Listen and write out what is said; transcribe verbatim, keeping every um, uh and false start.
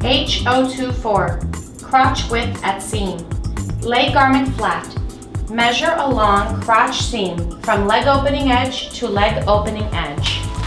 H zero two four, crotch width at seam. Lay garment flat. Measure along crotch seam from leg opening edge to leg opening edge.